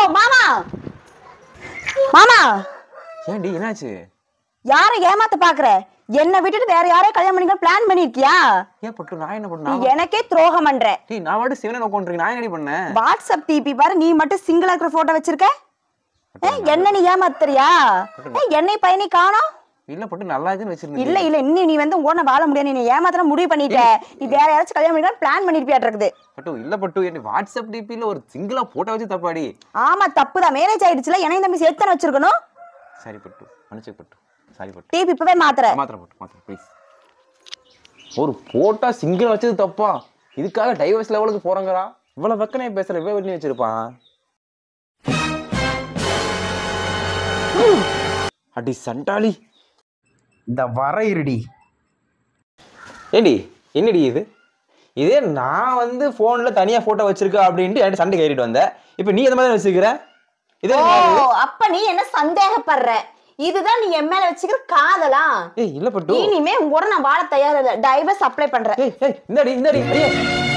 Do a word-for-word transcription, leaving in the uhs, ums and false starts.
மாமா மாமா ஏன்டி என்னாச்சு? யார ஏமாத்த பாக்குற? என்ன விட்டுட்டு வேற யாரையும் கல்யாணம் பண்ணிக்க பிளான் பண்ணிருக்கியா? ஏன் பட்டு நான் என்ன பண்ணேன்? எனக்கே துரோகம் பண்ற. டேய் நான் வாடி சிவனை நோக்கோன்றீங்க. நான் என்னடி பண்ணேன்? வாட்ஸ்அப் டிபி பாரு, நீ மட்டும் சிங்கிளா இருக்கிற போட்டோ வச்சிருக்க. என்ன நீ ஏமாத்துறியா? என்னை பையனை காணோம். இல்ல பட்டு நல்லா இருக்குன்னு வச்சிருந்தீங்க. இல்ல இல்ல இன்னும் நீ வந்து உன்ன வாழ முடியாது. நீ ஏமாத்தற முடிவு பண்ணிட்ட. நீ வேற யாராச்சும் கல்யாணம் பண்ணிக்க பிளான் பண்ணிருப்பியாட்ட இருக்குது. பட்டு இல்ல பட்டு என்ன வாட்ஸ்அப் டிபில ஒரு சிங்கிளா போட்டோ வச்சு தப்பாடி. ஆமா தப்புதான். மேரேஜ் ஆயிடுச்சுல, என்னையும் தம்பி சேர்த்து வச்சிருக்கணும். சரி பட்டு மன்னிச்சு பட்டு. சாரி பட்டு. டிபி இப்பவே மாத்துற. மாத்துற பட்டு மாத்துற ப்ளீஸ். ஒரு போட்டோ சிங்கிள் வச்சது தப்பா? இதுக்காக டைவர்ஸ் லெவலுக்கு போறங்கடா. இவ்வளவு வெக்கனே பேசுற இவ வெளிய வச்சிருப்பான். அடி சண்டாளி. இந்த வர இருடி. ஏண்டி என்னடி இது? இதே நான் வந்து போன்ல தனியா போட்டோ வச்சிருக்க அப்படின்ட்டு என்கிட்ட சண்டை கேறிட்டு வந்த. இப்போ நீ எந்த மாதிரி வச்சிருக்கிற? இதே அப்ப நீ என்ன சந்தேகப்படுற? இதுதான் நீ என் மேல வச்சுக்கிற காதலா? ஏய் இல்ல பட்டு. இனிமே உங்க கூட நான் வாழ தயாரா இல்ல. டைவர்ஸ் அப்ளை பண்றேன். ஏய் ஏய் இந்தடி இந்தடி. ஐயே